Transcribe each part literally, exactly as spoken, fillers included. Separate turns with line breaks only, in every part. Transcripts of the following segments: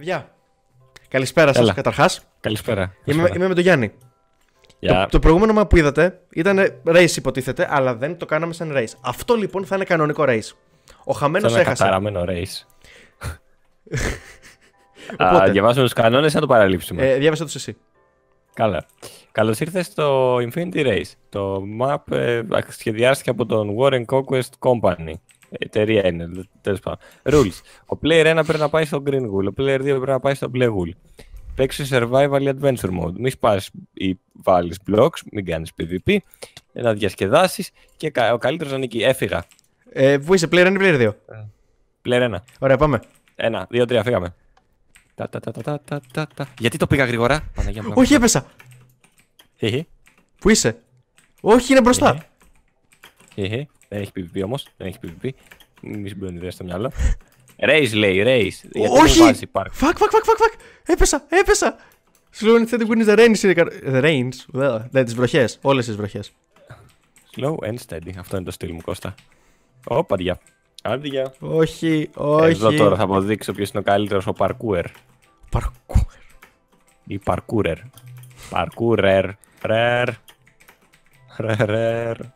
Παιδιά, καλησπέρα σας καταρχάς.
Καλησπέρα.
Είμαι, είμαι με τον Γιάννη.
Yeah.
Το, το προηγούμενο μα που είδατε ήταν race υποτίθεται, αλλά δεν το κάναμε σαν race. Αυτό λοιπόν θα είναι κανονικό race. Ο χαμένος
σαν
έχασε.
Σαν ένα καταραμένο race. Α, διαβάζουμε τους κανόνες, θα το παραλείψουμε.
Ε, διάβασε τους εσύ.
Καλά. Καλώς ήρθες στο Infinity Race. Το map ε, σχεδιάστηκε από τον Warren Conquest Company. Εταιρεία είναι, τέλος πάντων. Rules. Ο player ένα πρέπει να πάει στο Green Wool. Ο player δύο πρέπει να πάει στο Blue Wool. Παίξει survival ή adventure mode. Μην σπάσεις ή βάλεις blocks, μην κάνεις PvP. Να διασκεδάσεις και ο καλύτερος να νικεί. Έφυγα.
Ε, πού είσαι, player ένα ή player δύο?
Player ένα.
Ωραία, πάμε.
Ένα, δύο, τρία, φύγαμε. Τα, τα, τα, τα, τα, τα, τα. Γιατί το πήγα γρήγορα? Παναγία μου.
Όχι, έπεσα.
Χιχι.
Πού είσαι? Όχι, είναι μπροστά.
Χιχι. Δεν έχει PvP όμως. Δεν έχει PvP. Μη συμπληρώνει ιδέα στο μυαλό. Race λέει, race.
Όχι! Φακ, φακ, φακ, φακ, φακ. Έπεσα, έπεσα. Slow and steady wins the rains. The rains. Ναι, τις βροχές. Όλες τις βροχές.
Slow and steady. Αυτό είναι το στυλ μου, Κώστα. Ω, παντιά. Άντια.
Όχι, όχι.
Εδώ τώρα θα αποδείξω ποιος είναι ο καλύτερος, ο parkour.
Parkour.
Ή parkourer. Parkourer. Ρερ. Ρερ.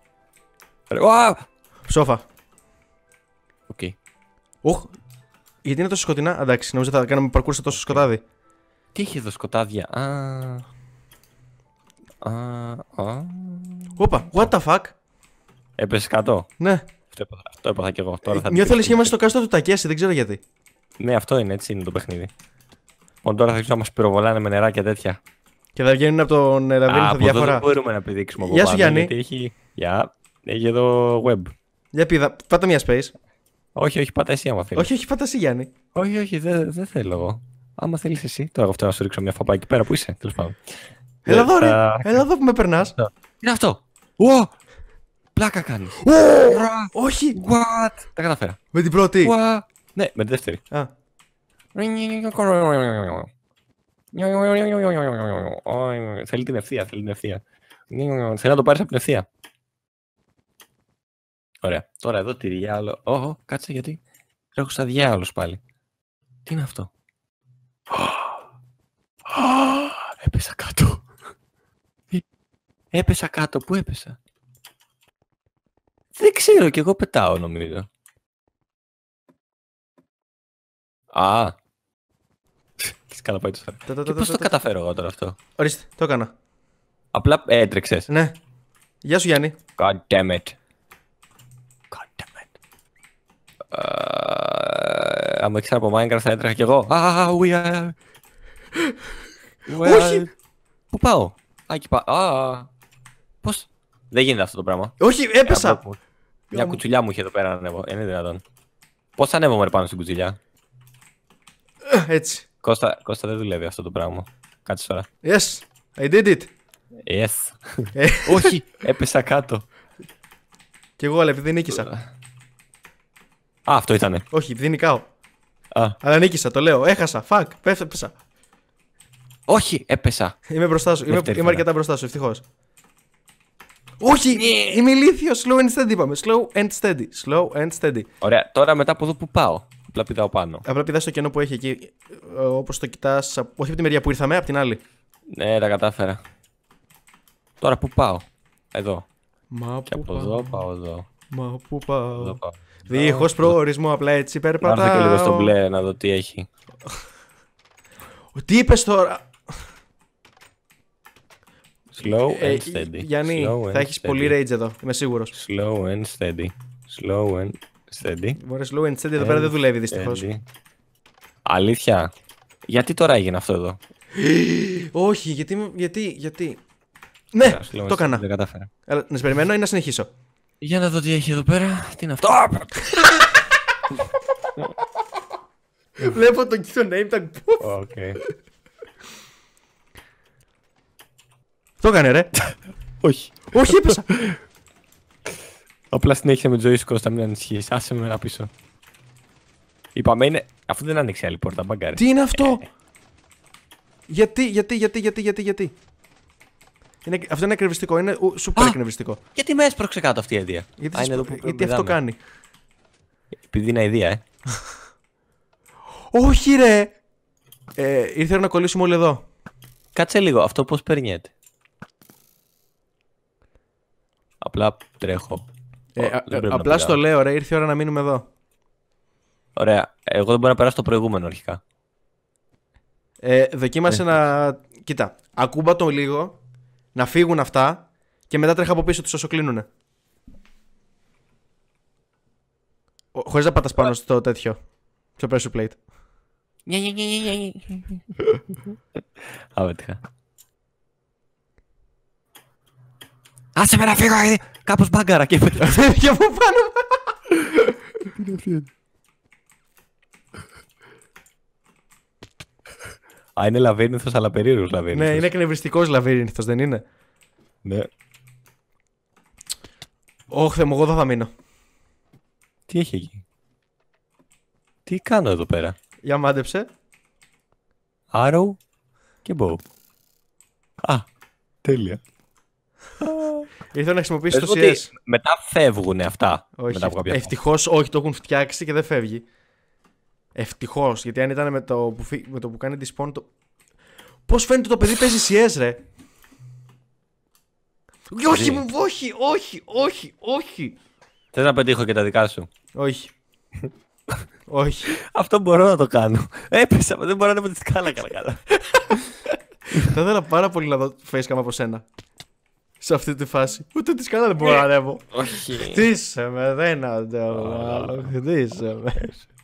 Ψόφα.
Οκ.
Οχ. Γιατί είναι τόσο σκοτεινά? Εντάξει, νόμιζα θα κάναμε parkour σε τόσο σκοτάδι.
Τι είχε εδώ σκοτάδια? Α. Α. Α.
Όπα, what the fuck.
Έπεσε κάτω.
Ναι.
Αυτό έπαθα, αυτό έπαθα κι εγώ. Τώρα θα
νιώθω λες και είμαστε στο κάστρο του Τακέση, δεν ξέρω γιατί.
Ναι, αυτό είναι, έτσι είναι το παιχνίδι. Λοιπόν, τώρα θα αρχίσουν να μας πυροβολάνε με νερά και τέτοια.
Και θα βγαίνουν από τον λαβύρινθο διάφορα.
Δεν μπορούμε να πηδήξουμε από
Γεια σου,
πάνω,
Γιάννη.
γιατί έχει... Γεια. Έχει εδώ web.
Για πήδα, πάτα μια space.
Όχι, όχι, πάτα εσύ άμα θέλεις.
Όχι, όχι, πάτα εσύ, Γιάννη.
Όχι, όχι, δεν δε θέλω εγώ. Άμα θέλεις εσύ. Τώρα εγώ θέλω να σου ρίξω μια φαπά εκεί πέρα που είσαι, τέλος πάντων.
Έλα εδώ, ρε. Έλα εδώ που με περνάς.
Τι είναι αυτό? Ω! Πλάκα κάνεις.
Όχι.
What? Τα καταφέρα.
Με την πρώτη.
Ναι, με την δεύτερη.
Α.
Θέλει την ευθεία, θέλει την ευθεία. Θέλει να το πάρεις από την ευθεία. Ωραία. Τώρα εδώ τι διάλογο. Ω, κάτσε γιατί. Τρέχω σαν διάολος πάλι. Τι είναι αυτό? Έπεσα κάτω. Έπεσα κάτω. Πού έπεσα? Δεν ξέρω, κι εγώ πετάω νομίζω. Α. Τι καλά πάει το σφαίρα. Και πώς το καταφέρω εγώ τώρα αυτό?
Ορίστε, το έκανα.
Απλά έτρεξες.
Ναι. Γεια σου, Γιάννη.
God damn it. God damn it. Αν με ήξερα από Minecraft θα έτρεχα κι εγώ. Α, we are...
Όχι.
Πού πάω? Α, εκεί πάω. Πώς? Δεν γίνεται αυτό το πράγμα.
Όχι, έπεσα.
Μια κουτσουλιά μου είχε εδώ πέρα να ανέβω. Είναι δυνατόν? Πώς ανέβω ρε πάνω στην κουτσουλιά?
Έτσι.
Κώστα, Κώστα δεν δουλεύει αυτό το πράγμα. Κάτσε τώρα.
Yes, I did it.
Yes. Όχι, έπεσα κάτω.
Κι εγώ, αλλά επειδή νίκησα.
Α, αυτό ήτανε.
Όχι, επειδή νικάω.
Α.
Αλλά νίκησα, το λέω. Έχασα. Fuck, πέφτεψα.
Όχι, έπεσα.
Είμαι μπροστά σου. Είμαι, είμαι αρκετά μπροστά σου, ευτυχώς. Όχι!
Yeah.
Είμαι ηλίθιος. Slow and steady είπαμε. Slow and steady. Slow and steady.
Ωραία, τώρα μετά από εδώ που πάω. Απλά πηδάω πάνω.
Απλά πηδάς στο κενό που έχει εκεί. Όπως το κοιτάς. Όχι από τη μεριά που ήρθαμε, από την άλλη.
Ναι, τα κατάφερα. Τώρα που πάω? Εδώ.
Μα
και
που
από
πάω.
εδώ πάω εδώ.
Μα που πάω.
Εδώ πάω.
Δίχως προορισμό, απλά έτσι περπατάω.
Να έρθω και λίγο στο μπλε να δω τι έχει.
Τι είπες τώρα?
Slow and
ε,
steady.
Γιάννη,
Slow
θα
and
έχεις
steady.
πολύ rage εδώ, είμαι σίγουρος.
Slow and steady. Slow and steady.
Μωρέ, slow and steady εδώ πέρα δεν δουλεύει δυστυχώς.
Αλήθεια. Γιατί τώρα έγινε αυτό εδώ?
Όχι, γιατί, γιατί, γιατί. Ναι,
Slow
το έκανα.
Δεν κατάφερα.
Αλλά, να σε περιμένω ή να συνεχίσω?
Για να δω τι έχει εδώ πέρα. Τι είναι αυτό?
Βλέπω τον κύριο name tag.
Οκ.
Το έκανε ρε.
Όχι.
Όχι, έπεσα.
Απλά συνέχισε με τη ζωή σου, Κώστα, μην ανησυχείς. Άσε με ένα πίσω. Είπαμε είναι... Αφού δεν άνοιξε άλλη πόρτα, μπαγκάρι.
Τι είναι αυτό? Γιατί, γιατί, γιατί, γιατί, γιατί, γιατί. Είναι, αυτό είναι εκνευριστικό, είναι σούπερ εκνευριστικό.
Γιατί με έσπρωξε κάτω αυτή η αιτία?
Γιατί,
Α, είναι εδώ που
γιατί αυτό κάνει?
Επειδή είναι αηδία, ε.
Όχι ρε! Ε, ήρθε η ώρα να κολλήσουμε όλοι εδώ.
Κάτσε λίγο, αυτό πώς περνιέται. Απλά τρέχω.
Ε,
Ω,
α,
δεν πρέπει να
απλά στο
πηγάω.
λέω, ρε, ήρθε η ώρα να μείνουμε εδώ.
Ωραία. Εγώ δεν μπορώ να περάσω το προηγούμενο αρχικά.
Ε, δοκίμασε να. Κοίτα, ακούμπα το λίγο, να φύγουν αυτά και μετά τρέχα από πίσω τους όσο κλείνουνε. Ο- Χωρίς να πατάς πάνω στο τέτοιο. Στο pressure plate.
Άβετυχα. Άσε με να φύγω, ε, κάπως μπάγκαρα και πέτρα.
Φεύγει από πάνω.
Α, είναι λαβύρινθος, αλλά περίεργος λαβύρινθος.
Ναι, είναι εκνευριστικός λαβύρινθος, δεν είναι?
Ναι.
Όχι, Θεέ μου, εγώ εδώ θα μείνω.
Τι έχει εκεί. Τι κάνω εδώ πέρα.
Για μάντεψε.
Arrow και bow. Α, τέλεια.
Ήρθε να χρησιμοποιήσει
Πες
το
μου
σι ες.
ότι μετά φεύγουνε αυτά.
Όχι,
μετά από κάποια στιγμή.
ευτυχώς όχι, το έχουν φτιάξει και δεν φεύγει. Ευτυχώς, γιατί αν ήταν με το που, φύ- με το που κάνει despawn το... Πώς φαίνεται το παιδί παίζει σι ες, ρε. Όχι, μου, όχι, όχι, όχι, όχι.
Θες να πετύχω και τα δικά σου.
Όχι. Όχι.
Αυτό μπορώ να το κάνω. Έπεσα, δεν μπορώ να ανέβω τη σκάλα καλά καλά.
Θα ήθελα πάρα πολύ να δω facecam από σένα. Σε αυτή τη φάση. Ούτε τη σκάλα δεν μπορώ να ανέβω.
Όχι.
Χτίσε με, δεν αντέχω άλλο. Χτίσε με.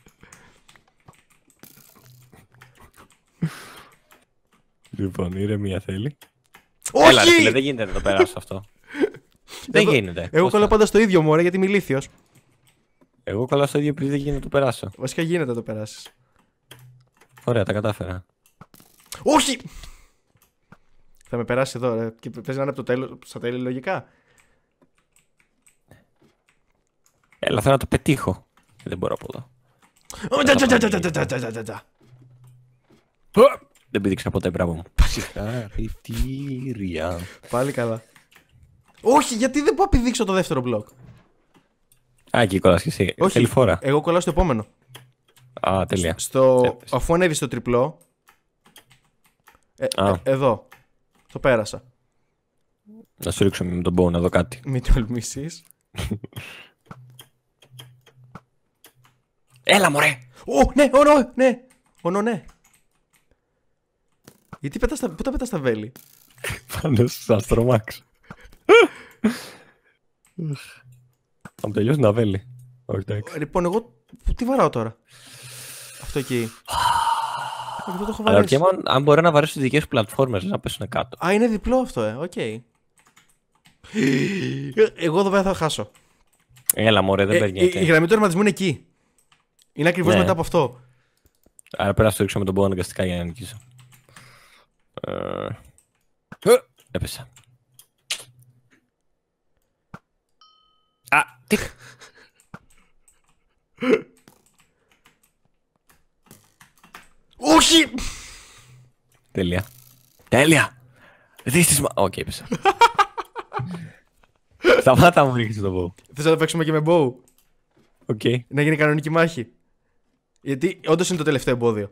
Λοιπόν, ηρεμία θέλει. Έλα, ρε, φίλε,
Όχι!
δεν γίνεται να το περάσω αυτό. Δεν
Εγώ-
γίνεται.
Εγώ
Πώς
κολλάω
θα-
πάντα στο ίδιο μου, ρε, γιατί είμαι ηλίθιος.
Εγώ κολλάω στο ίδιο επειδή δεν γίνεται να το περάσω.
Βασικά γίνεται να το περάσει.
Ωραία, τα κατάφερα.
Όχι! Θα με περάσει εδώ, ρε. Και παίζει να είναι από το τέλος, στα τέλη λογικά.
Έλα, θέλω να το πετύχω. Δεν μπορώ από εδώ.
Ω, τσα, τσα, τσα, τσα, τσα, τσα, τσα, τσα, τσα.
Δεν πήδηξα ποτέ, μπράβο μου. Συγχαρητήρια.
Πάλι καλά. Όχι, γιατί δεν πάω να πηδήξω το δεύτερο μπλοκ.
Α, εκεί κολλάς και εσύ.
Όχι.
Θέλει φορά.
Εγώ κολλάω στο επόμενο.
Α, τέλεια.
Στο...
Έπεσε.
Αφού ανέβει στο τριπλό. Ε,
Α.
ε, εδώ. Το πέρασα.
Να σου ρίξω με τον bow να δω κάτι.
Μην τολμήσεις.
Έλα, μωρέ!
Ω, ναι, ω, ναι, ναι. Ω, ναι, ναι. Γιατί πετάς τα... Πού τα πετάς τα βέλη?
Πάνω στους αστρομάξ. Θα μου τελειώσει να βέλει. Όχι, εντάξει.
Λοιπόν, εγώ πού- τι βαράω τώρα? Αυτό εκεί. Εγώ το έχω
Αλλά
βαρέσει.
ρωτιέμαι αν μπορώ να βαρέσω τις δικές σου πλατφόρμες να πέσουν κάτω.
Α, είναι διπλό αυτό, ε. Οκ. Εγώ εδώ πέρα θα χάσω.
Έλα, μωρέ, δεν
Ε, η, η
περνιέται.
γραμμή του τερματισμού είναι εκεί. Είναι ακριβώς
Ναι.
μετά από αυτό.
Άρα πρέπει να σου ρίξω με τον bow αναγκαστικά για να νικήσω. Ε, ε, Έπεσα. Α, τι.
Όχι!
Τέλεια. Τέλεια! Δίστησμα. Οκ, έπεσα. Σταμάτα μου ρίξεις το bow.
Θες να το παίξουμε και με bow?
Οκ.
Να γίνει κανονική μάχη. Γιατί όντως είναι το τελευταίο εμπόδιο.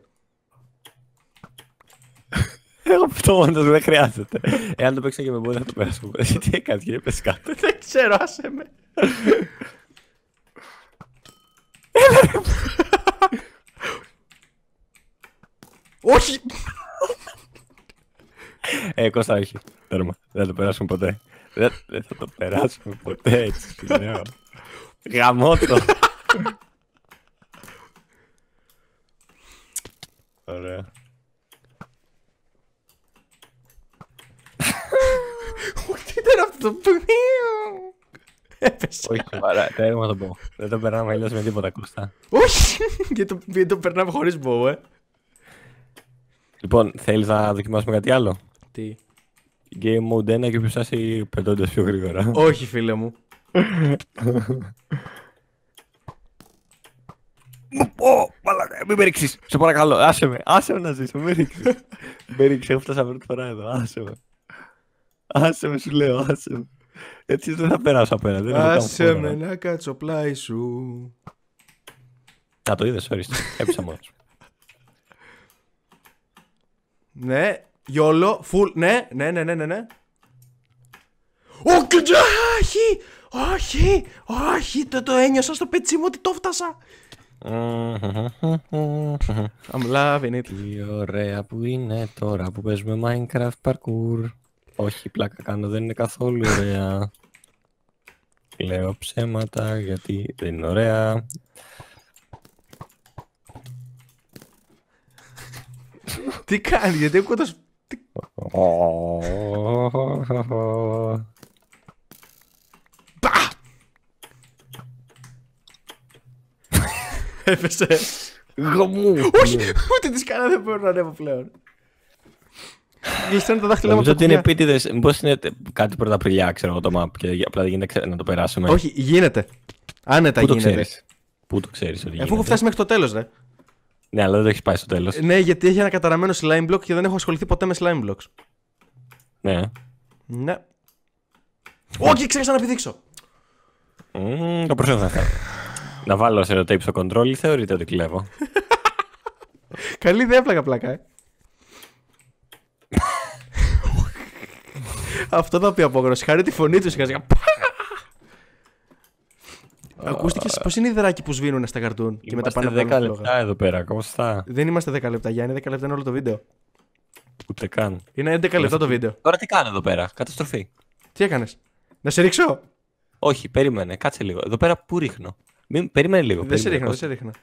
Εγώ αυτό μόνος δεν χρειάζεται. Εάν το παίξα και με bow θα το πέρασω. Εσύ τι έκανες και έπεσες κάτω.
Δεν ξέρω, άσε με. Όχι!
Ε, Κώστα, όχι. Τέρμα. Δεν θα το περάσουμε ποτέ. Δεν, δεν θα το περάσουμε ποτέ, έτσι σου λέω. Γαμώτο. Ωραία.
Τι ήταν αυτό το πλοίο! Έπεσε.
Όχι, σοβαρά. Τέρμα το πω. Δεν το περνάμε αλλιώς με τίποτα, Κώστα.
Όχι! Γιατί το, γιατί το περνάμε χωρίς bow, ε.
Λοιπόν, θέλεις να δοκιμάσουμε κάτι άλλο?
Τι?
Game mode ένα και ποιος φτάσει πετώντας πιο γρήγορα.
Όχι, φίλε μου.
Ω, μαλάκα, μην με ρίξεις. Σε παρακαλώ, άσε με. Άσε με να ζήσω, μην ρίξεις. Με ρίξεις, έχω φτάσει πρώτη φορά εδώ. Άσε με. Άσε με, σου λέω, άσε με. Έτσι δεν θα περάσω απέναντι. δεν έχω
Άσε
καν
με
φορά.
να κάτσω πλάι σου.
Α, το είδες, ορίστε. Έπεισα μόνος.
Ναι, γιόλο, full. Ναι, ναι, ναι, ναι, ναι. ναι. Όχι, όχι, όχι, το, το ένιωσα στο πετσί μου ότι το φτάσα. I'm loving it.
Τι ωραία που είναι τώρα που παίζουμε Minecraft parkour. Όχι, πλάκα κάνω, δεν είναι καθόλου ωραία. Λέω ψέματα γιατί δεν είναι ωραία.
Τι κάνει, γιατί ακούω το... Πα! Έπεσε.
Γαμού!
Όχι, ούτε τις κάνα δεν μπορώ να ανέβω πλέον. Γλιστρώνει το δάχτυλό μου.
Νομίζω ότι είναι επίτηδες. Μήπως είναι κάτι πρωταπριλιά, ξέρω εγώ το map και απλά δεν γίνεται να το περάσουμε.
Όχι, γίνεται. Άνετα
Πού το
γίνεται.
ξέρεις? Πού το ξέρεις ότι γίνεται?
Αφού έχω φτάσει μέχρι το τέλος, ρε.
Ναι, αλλά δεν το έχεις πάει στο τέλος.
Ναι, γιατί έχει ένα καταραμένο slime block και δεν έχω ασχοληθεί ποτέ με slime blocks.
Ναι.
Ναι. Όχι, ξέχασα να πηδήξω.
Mm, το προσέχω να κάνω. Να βάλω σε tape στο control ή θεωρείτε ότι κλέβω?
Καλή ιδέα, πλάκα πλάκα, ε. Αυτό θα πει απόγνωση. Χάρη τη φωνή του είχα. Ακούστηκε πώ είναι οι δράκοι που σβήνουν στα καρτούν και μετά πάνε
δέκα λεπτά εδώ πέρα, κομστά.
Δεν είμαστε δέκα λεπτά, Γιάννη. δέκα λεπτά είναι όλο το βίντεο.
Ούτε καν.
Είναι έντεκα λεπτά το βίντεο.
Τώρα τι κάνω εδώ πέρα? Καταστροφή.
Τι έκανε? Να σε ρίξω?
Όχι, περίμενε, κάτσε λίγο. Εδώ πέρα πού ρίχνω? Μην... Περίμενε λίγο.
Δεν σε ρίχνω,
πώς...
δεν σε ρίχνω.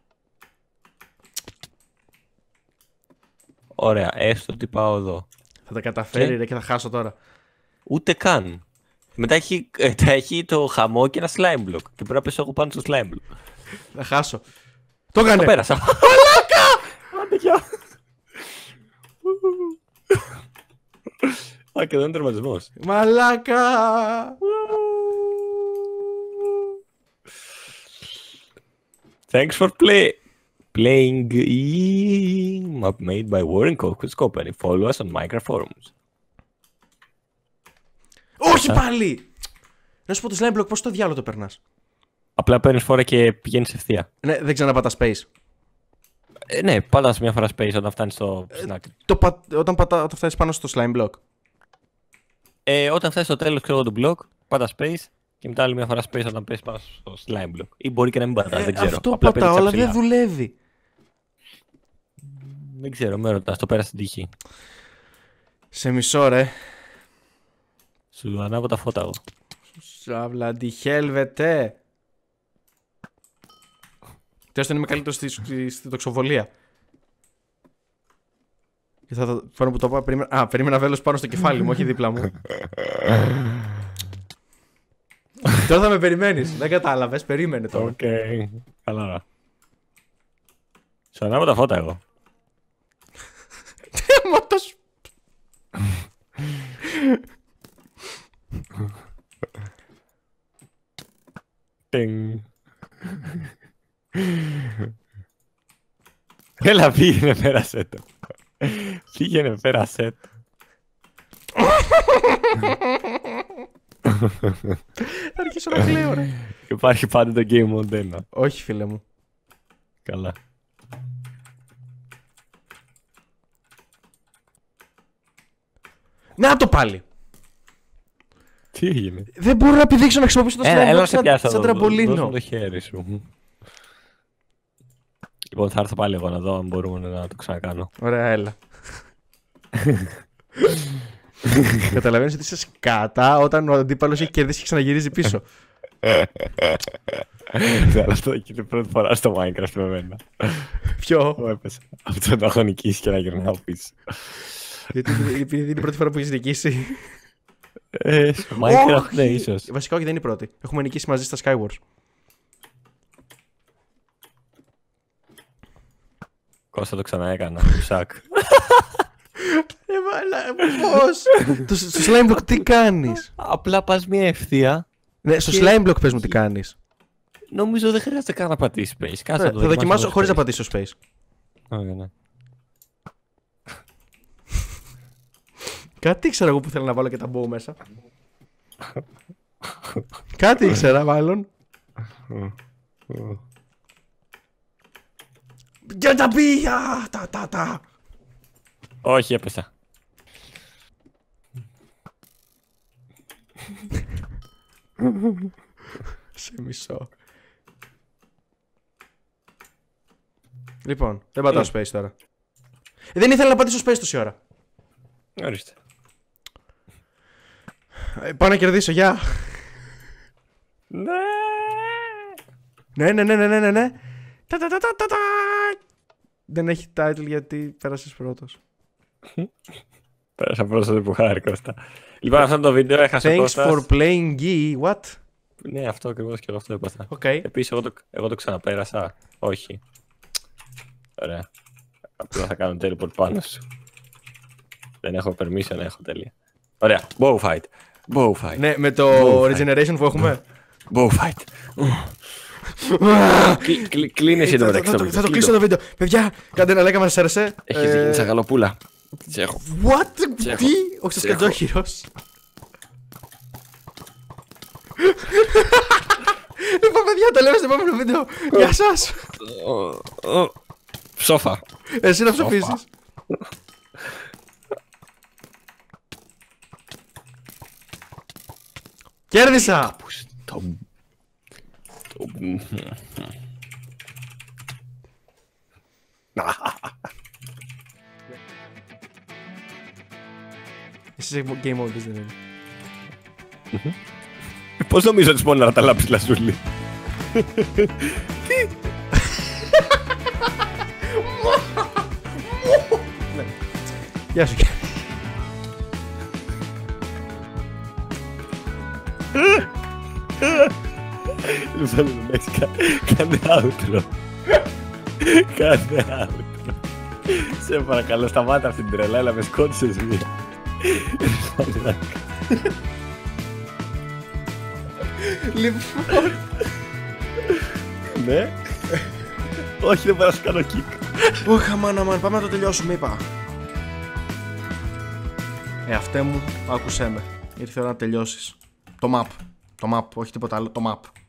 Ωραία, έστω ότι πάω εδώ.
Θα τα καταφέρει,
και...
ρε, και θα χάσω τώρα.
Ούτε καν. Μετά έχει, ε, έχει το χαμό και ένα slime block. Και πρέπει να πέσω εγώ πάνω στο slime block.
Θα χάσω. Το έκανε!
Το πέρασα. Μαλάκα! Άντε γεια! Α, και εδώ είναι τερματισμός.
Μαλάκα!
Thanks for play. Playing map made by Warren Cook's Company. Follow us on Minecraft forums.
Όχι πάλι! Να σου πω το slime block, πώς το διάλογο το περνάς?
Απλά παίρνεις φόρα και πηγαίνεις ευθεία.
Ναι, δεν ξαναπάτα space.
Ε, ναι, πατάς μια φορά space όταν φτάνεις στο
Ε,
στην άκρη.
Το πα... Όταν, πατά... όταν φτάσεις πάνω στο slime block.
Ε, όταν φτάσεις στο τέλος ξέρω, του block, πατάς space και μετά άλλη μια φορά space όταν πες πάνω στο slime block. Ή μπορεί και να μην πατάς,
Ε,
δεν ξέρω.
αυτό
Απλά
πατάω,
παίρνεις
αλλά δεν
αψηλά.
δουλεύει.
Δεν ξέρω, με ρωτάς, το πέρασε την τύχη.
Σε μισό, ρε.
Σου ανάβω τα φώτα εγώ.
Σαβλαντιχέλβετε. Τέστον είμαι καλύτερος στη, στη, στη τοξοβολία. Και θα το πάνω που το πάω, περίμενα... Α, περίμενα βέλος πάνω στο κεφάλι μου, όχι δίπλα μου. Τώρα θα με περιμένεις, δεν κατάλαβες, περίμενε τώρα.
Οκ, okay. Καλά. Σου ανάβω τα φώτα εγώ.
Μότος.
Τινγκ. Έλα, πήγαινε, πέρασε το. Πήγαινε, πέρασε το.
Θα αρχίσω να κλαίω, ρε.
Υπάρχει πάντα το game mode ένα.
Όχι, φίλε μου.
Καλά.
Να το πάλι.
Τι έγινε?
Δεν μπορώ να πηδήξω να χρησιμοποιήσω το
Έλα, έλα
slime
να
block
σε
σαν,
πιάσω
σαν
εδώ. Δώσ'
τραμπολίνο.
μου το χέρι σου. Λοιπόν, θα έρθω πάλι εγώ να δω αν μπορούμε να το ξανακάνω.
Ωραία, έλα. Καταλαβαίνεις ότι είσαι σκάτα όταν ο αντίπαλος έχει κερδίσει και ξαναγυρίζει πίσω.
Αλλά αυτό εκεί είναι πρώτη φορά στο Minecraft με εμένα.
Ποιο?
Μου έπεσε. Αυτό το έχω νικήσει και να γυρνάω πίσω.
Γιατί επειδή είναι η πρώτη φορά που έχεις νικήσει.
Ε, στο Minecraft, ναι, ίσως.
Βασικά όχι, δεν είναι η πρώτη. Έχουμε νικήσει μαζί στα Skywars.
Κώστα το ξανά έκανα. Σακ.
Ε, μαλά, πώς? Το- Στο slime block τι κάνεις?
Απλά πας μια ευθεία.
Ναι, στο
Και-
slime block πες μου τι κάνεις.
Νομίζω δεν χρειάζεται καν να πατήσεις space. Κάτσε
Ναι,
να το
θα δοκιμάσω
space.
χωρίς να πατήσω space.
Ωραία, ναι.
Κάτι ήξερα εγώ που θέλω να βάλω και τα bow μέσα. Κάτι ήξερα μάλλον. Για τα πήγα! Τα τα τα!
Όχι, έπεσα.
Σε μισό. Λοιπόν, δεν πατάω space τώρα. Ε, δεν ήθελα να πατήσω space τόση ώρα.
Ορίστε.
Ε, πάω να κερδίσω, γεια.
Ναι.
Ναι, ναι, ναι, ναι, ναι, ναι, ναι. Τα, τα, τα, τα, τα, τα. Δεν έχει title γιατί πέρασες πρώτος.
Πέρασα πρώτος που χάρη, Κώστα. Λοιπόν, αυτό το βίντεο έχασε ο
Thanks
Κώστας.
for playing Gee, what?
Ναι, αυτό ακριβώς και εγώ αυτό έπαθα.
Okay.
Επίσης, εγώ το, εγώ το ξαναπέρασα. Όχι. Ωραία. Απλά θα κάνω teleport πάνω σου. Δεν έχω permission, έχω τέλεια. Ωραία. Bow fight. Bow fight.
Ναι, με το
Bow
regeneration που έχουμε.
Bow fight. Κλείνει εσύ το μεταξύ.
Θα το κλείσω το βίντεο. Παιδιά, κάντε ένα like αν σας άρεσε.
Έχεις γίνει σαν γαλοπούλα. Τι έχω.
What? Τι? Ο Ξασκαντζόχυρος. Λοιπόν, παιδιά, τα λέμε στο επόμενο βίντεο. Γεια σας.
Ψόφα.
Εσύ να ψοφήσεις. Κέρδισα. Εσύ σε game mode, δεν είναι.
Πώς νομίζω ότι μόνο να τα λάψεις, Λασούλη. Τι.
Γεια σου.
Λοιπόν, κάνε outro. Κάνε outro. Σε παρακαλώ, σταμάτα αυτήν την τρελά, αλλά με σκότωσες μία.
Λοιπόν.
Ναι. Όχι, δεν μπορώ να σου κάνω kick.
Ωχ, αμάν, αμάν, πάμε να το τελειώσουμε, είπα. Ε, αυτέ μου, άκουσέ με. Ήρθε η ώρα να τελειώσεις. Το map. Το map, όχι τίποτα άλλο, το map.